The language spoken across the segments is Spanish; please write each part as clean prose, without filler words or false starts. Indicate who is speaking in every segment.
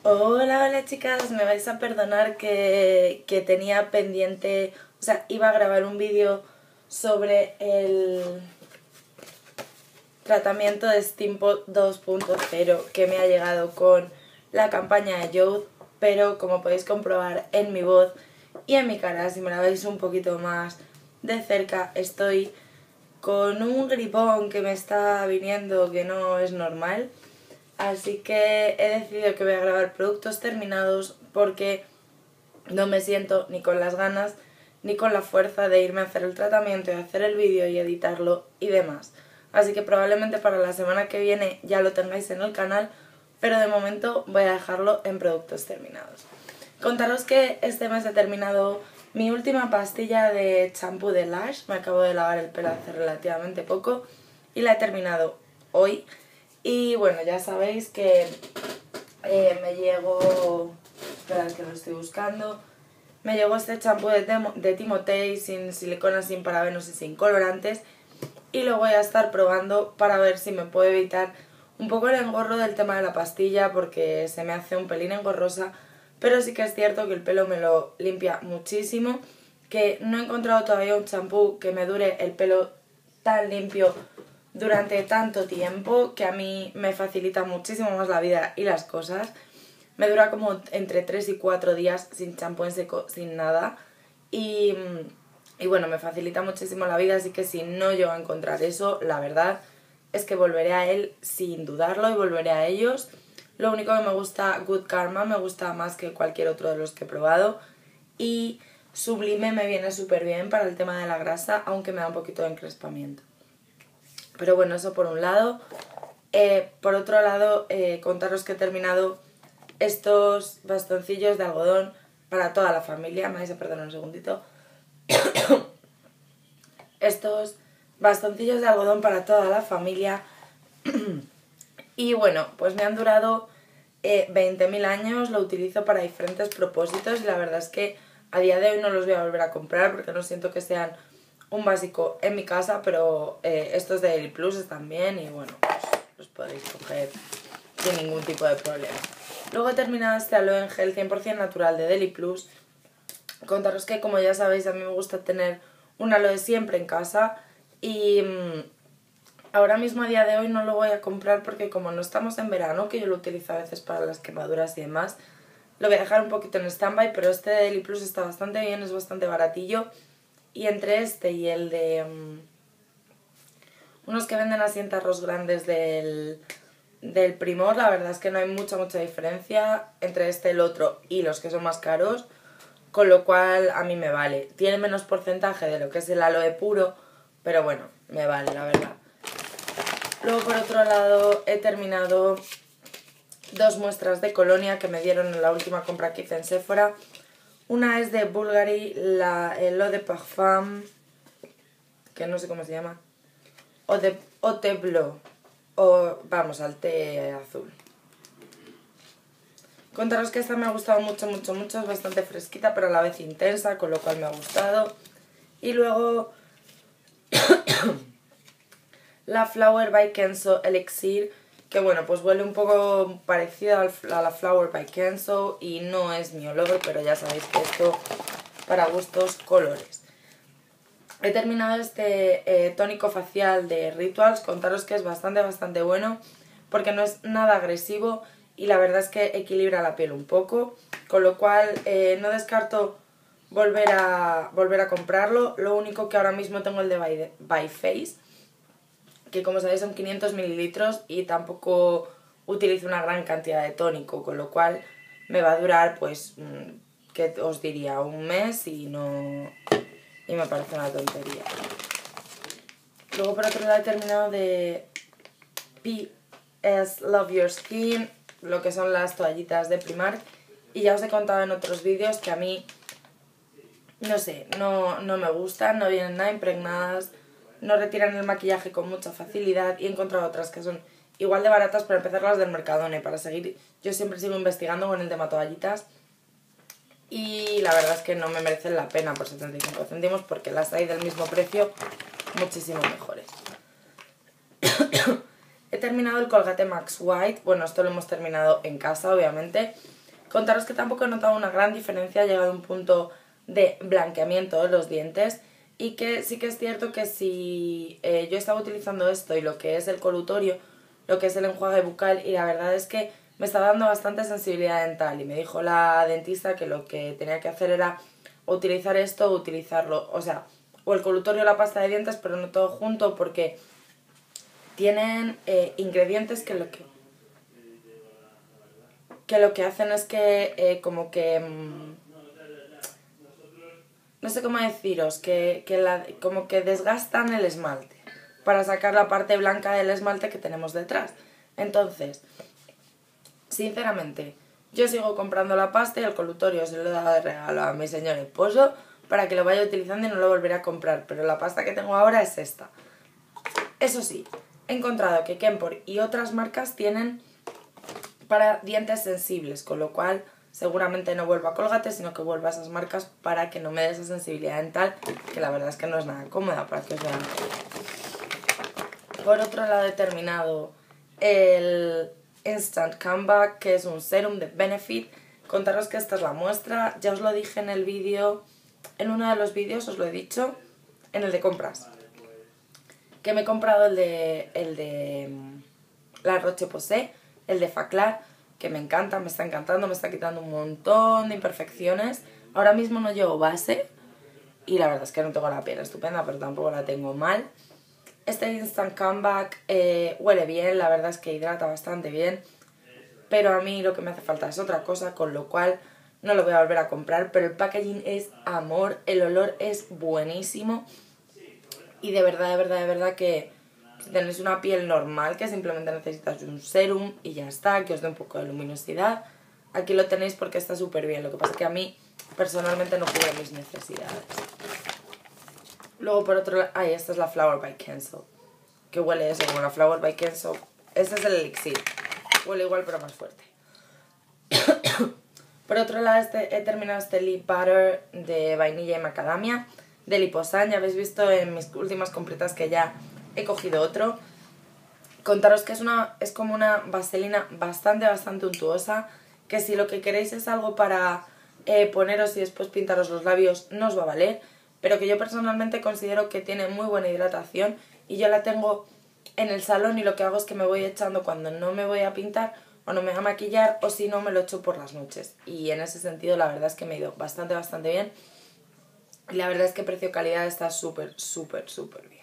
Speaker 1: Hola, hola chicas, me vais a perdonar que tenía pendiente, o sea, iba a grabar un vídeo sobre el tratamiento de Steampo 2.0 que me ha llegado con la campaña de Youth, pero como podéis comprobar en mi voz y en mi cara, si me la veis un poquito más de cerca, estoy con un gripón que me está viniendo que no es normal. Así que he decidido que voy a grabar productos terminados porque no me siento ni con las ganas ni con la fuerza de irme a hacer el tratamiento y hacer el vídeo y editarlo y demás. Así que probablemente para la semana que viene ya lo tengáis en el canal, pero de momento voy a dejarlo en productos terminados. Contaros que este mes he terminado mi última pastilla de champú de Lush. Me acabo de lavar el pelo hace relativamente poco y la he terminado hoy. Y bueno, ya sabéis que me llegó, esperad que lo estoy buscando, me llegó este champú de Timotei sin silicona, sin parabenos y sin colorantes, y lo voy a estar probando para ver si me puedo evitar un poco el engorro del tema de la pastilla, porque se me hace un pelín engorrosa, pero sí que es cierto que el pelo me lo limpia muchísimo, que no he encontrado todavía un champú que me dure el pelo tan limpio durante tanto tiempo, que a mí me facilita muchísimo más la vida y las cosas. Me dura como entre 3 y 4 días sin champú en seco, sin nada. Y bueno, me facilita muchísimo la vida, así que si no llego a encontrar eso, la verdad es que volveré a él sin dudarlo y volveré a ellos. Lo único que me gusta, Good Karma, me gusta más que cualquier otro de los que he probado. Y Sublime me viene súper bien para el tema de la grasa, aunque me da un poquito de encrespamiento. Pero bueno, eso por un lado. Por otro lado, contaros que he terminado estos bastoncillos de algodón para toda la familia. Me vais a perdonar un segundito. Estos bastoncillos de algodón para toda la familia. Y bueno, pues me han durado 20.000 años. Lo utilizo para diferentes propósitos y la verdad es que a día de hoy no los voy a volver a comprar porque no siento que sean un básico en mi casa, pero estos de Daily Plus están bien y bueno, pues los podéis coger sin ningún tipo de problema. Luego he terminado este Aloe Gel 100% natural de Daily Plus. Contaros que, como ya sabéis, a mí me gusta tener un aloe siempre en casa y ahora mismo a día de hoy no lo voy a comprar porque como no estamos en verano, que yo lo utilizo a veces para las quemaduras y demás, lo voy a dejar un poquito en stand-by, pero este de Daily Plus está bastante bien, es bastante baratillo. Y entre este y el de unos que venden así en tarros grandes del Primor, la verdad es que no hay mucha diferencia entre este y el otro y los que son más caros, con lo cual a mí me vale. Tiene menos porcentaje de lo que es el aloe puro, pero bueno, me vale, la verdad. Luego por otro lado he terminado 2 muestras de colonia que me dieron en la última compra que hice en Sephora. Una es de Bulgari, el Eau de Parfum, que no sé cómo se llama, o de Té Bleu, o vamos, al té azul. Contaros que esta me ha gustado mucho, mucho, mucho, es bastante fresquita pero a la vez intensa, con lo cual me ha gustado. Y luego la Flower by Kenzo Elixir, que bueno, pues huele un poco parecido a la Flower by Kenzo y no es mi olor, pero ya sabéis que esto para gustos colores. He terminado este tónico facial de Rituals. Contaros que es bastante bueno porque no es nada agresivo y la verdad es que equilibra la piel un poco, con lo cual no descarto volver a comprarlo. Lo único que ahora mismo tengo el de By Face, que como sabéis son 500 mililitros y tampoco utilizo una gran cantidad de tónico, con lo cual me va a durar, pues, ¿qué os diría? Un mes y no... y me parece una tontería. Luego por otro lado he terminado de PS Love Your Skin, lo que son las toallitas de Primark, y ya os he contado en otros vídeos que a mí, no sé, no me gustan, no vienen nada impregnadas, no retiran el maquillaje con mucha facilidad y he encontrado otras que son igual de baratas, para empezar las del Mercadona, para seguir, yo siempre sigo investigando con el tema toallitas y la verdad es que no me merecen la pena por 75 céntimos porque las hay del mismo precio muchísimo mejores. he terminado el Colgate Max White. Bueno, esto lo hemos terminado en casa, obviamente. Contaros que tampoco he notado una gran diferencia, ha llegado a un punto de blanqueamiento de los dientes. Y que sí que es cierto que si yo estaba utilizando esto y lo que es el colutorio, lo que es el enjuague bucal, y la verdad es que me está dando bastante sensibilidad dental. Y me dijo la dentista que lo que tenía que hacer era utilizar esto o utilizarlo, o sea, o el colutorio o la pasta de dientes, pero no todo junto, porque tienen ingredientes que lo que hacen es que como que no sé cómo deciros, como que desgastan el esmalte para sacar la parte blanca del esmalte que tenemos detrás. Entonces, sinceramente, yo sigo comprando la pasta y el colutorio se lo he dado de regalo a mi señor esposo para que lo vaya utilizando y no lo volveré a comprar, pero la pasta que tengo ahora es esta. Eso sí, he encontrado que Kenpor y otras marcas tienen para dientes sensibles, con lo cual seguramente no vuelva a Colgate, sino que vuelva a esas marcas para que no me dé esa sensibilidad dental, que la verdad es que no es nada cómoda, para que os vean. Por otro lado he terminado el Instant Comeback, que es un serum de Benefit. Contaros que esta es la muestra, ya os lo dije en el vídeo, en uno de los vídeos os lo he dicho, en el de compras, que me he comprado el de La Roche-Posay, el de Faclar, que me encanta, me está encantando, me está quitando un montón de imperfecciones. Ahora mismo no llevo base y la verdad es que no tengo la piel estupenda, pero tampoco la tengo mal. Este Instant Comeback huele bien, la verdad es que hidrata bastante bien, pero a mí lo que me hace falta es otra cosa, con lo cual no lo voy a volver a comprar, pero el packaging es amor, el olor es buenísimo y de verdad que si tenéis una piel normal, que simplemente necesitas un serum y ya está, que os dé un poco de luminosidad, aquí lo tenéis porque está súper bien. Lo que pasa es que a mí personalmente no cubre mis necesidades. Luego por otro lado, esta es la Flower by Kenzo, que huele eso como la Flower by Kenzo. Este es el elixir, huele igual pero más fuerte. Por otro lado he terminado este lip butter de vainilla y macadamia de Liposan. Ya habéis visto en mis últimas completas que ya he cogido otro. Contaros que es como una vaselina bastante untuosa, que si lo que queréis es algo para poneros y después pintaros los labios, no os va a valer, pero que yo personalmente considero que tiene muy buena hidratación y yo la tengo en el salón y lo que hago es que me voy echando cuando no me voy a pintar o no me voy a maquillar, o si no me lo echo por las noches, y en ese sentido la verdad es que me ha ido bastante bien y la verdad es que precio-calidad está súper bien.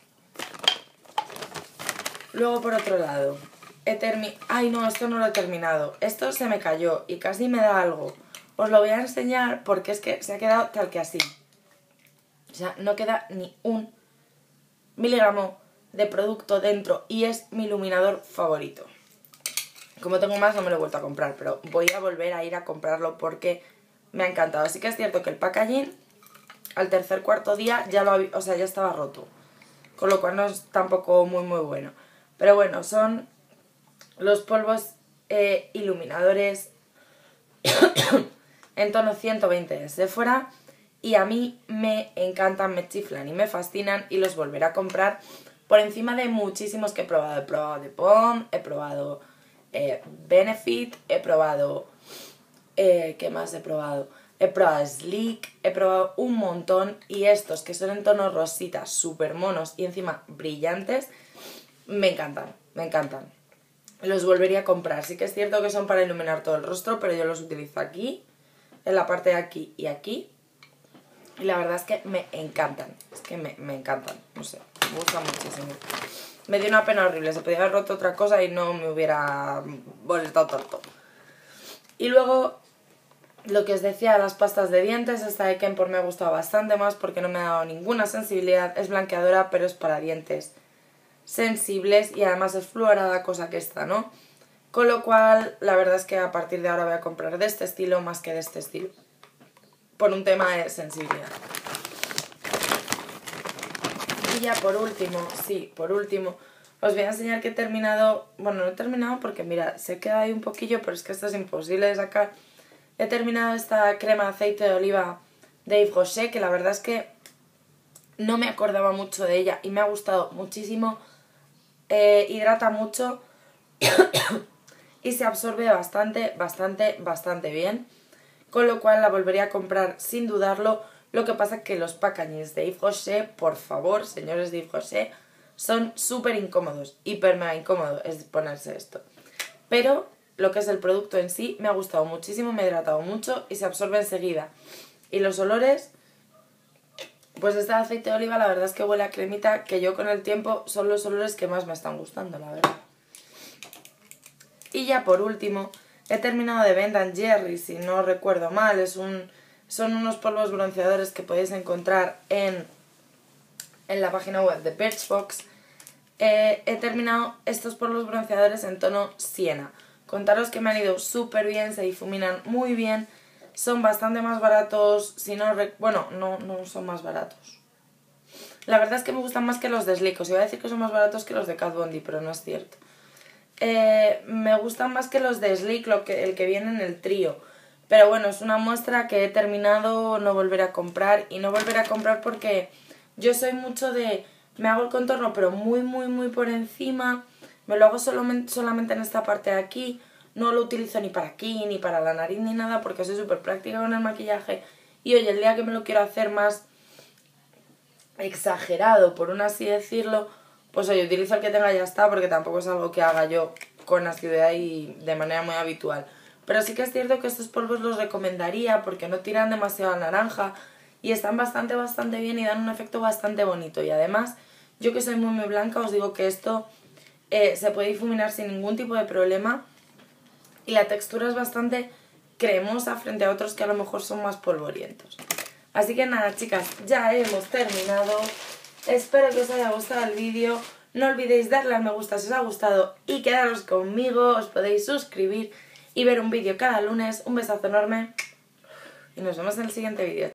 Speaker 1: Luego por otro lado, ¡ay no! Esto no lo he terminado. Esto se me cayó y casi me da algo. Os lo voy a enseñar porque es que se ha quedado tal que así. O sea, no queda ni un miligramo de producto dentro y es mi iluminador favorito. Como tengo más no me lo he vuelto a comprar, pero voy a volver a ir a comprarlo porque me ha encantado. Así que es cierto que el packaging al cuarto día ya ya estaba roto, con lo cual no es tampoco muy bueno. Pero bueno, son los polvos iluminadores en tono 120 de Sephora y a mí me encantan, me chiflan y me fascinan y los volveré a comprar por encima de muchísimos que he probado. He probado de POM, he probado Benefit, he probado... ¿qué más he probado? He probado Sleek, he probado un montón y estos que son en tono rosita, súper monos y encima brillantes, me encantan. Los volvería a comprar. Sí que es cierto que son para iluminar todo el rostro, pero yo los utilizo aquí, en la parte de aquí y aquí. Y la verdad es que me encantan. Es que me encantan. No sé, me gustan muchísimo. Me dio una pena horrible. Se podía haber roto otra cosa y no me hubiera molestado tanto. Y luego, lo que os decía, las pastas de dientes. Esta de Kenpor me ha gustado bastante más porque no me ha dado ninguna sensibilidad. Es blanqueadora, pero es para dientes sensibles y además es fluorada, cosa que esta no. Con lo cual, la verdad es que a partir de ahora voy a comprar de este estilo más que de este estilo, por un tema de sensibilidad. Y ya por último, os voy a enseñar que he terminado, bueno, no he terminado porque mira, se queda ahí un poquillo, pero es que esto es imposible de sacar. He terminado esta crema de aceite de oliva de Yves Rocher, que la verdad es que no me acordaba mucho de ella y me ha gustado muchísimo. Hidrata mucho, y se absorbe bastante bien, con lo cual la volvería a comprar sin dudarlo. Lo que pasa es que los packagings de Yves Rocher, por favor, señores de Yves Rocher, son súper incómodos, hiper mega incómodo es ponerse esto. Pero lo que es el producto en sí me ha gustado muchísimo, me ha hidratado mucho y se absorbe enseguida. Y los olores, pues este aceite de oliva la verdad es que huele a cremita, que yo con el tiempo son los olores que más me están gustando, la verdad. Y ya por último, he terminado de Ben & Jerry's, si no recuerdo mal, son unos polvos bronceadores que podéis encontrar en la página web de Birchbox. He terminado estos polvos bronceadores en tono siena. Contaros que me han ido súper bien, se difuminan muy bien, son bastante más baratos, no son más baratos. La verdad es que me gustan más que los de Sleek, os iba a decir que son más baratos que los de Kat Von D, pero no es cierto. Me gustan más que los de Sleek, el que viene en el trío. Pero bueno, es una muestra que he terminado, no volver a comprar. Y no volver a comprar porque yo soy mucho de... Me hago el contorno pero muy por encima. Me lo hago solamente en esta parte de aquí. No lo utilizo ni para aquí, ni para la nariz, ni nada, porque soy súper práctica con el maquillaje. Y oye, el día que me lo quiero hacer más exagerado, por así decirlo, pues oye, utilizo el que tenga y ya está, porque tampoco es algo que haga yo con asiduidad y de manera muy habitual. Pero sí que es cierto que estos polvos los recomendaría porque no tiran demasiado a naranja y están bastante bien y dan un efecto bastante bonito. Y además, yo que soy muy blanca, os digo que esto se puede difuminar sin ningún tipo de problema y la textura es bastante cremosa frente a otros que a lo mejor son más polvorientos. Así que nada, chicas, ya hemos terminado. Espero que os haya gustado el vídeo. No olvidéis darle al me gusta si os ha gustado y quedaros conmigo. Os podéis suscribir y ver un vídeo cada lunes. Un besazo enorme y nos vemos en el siguiente vídeo.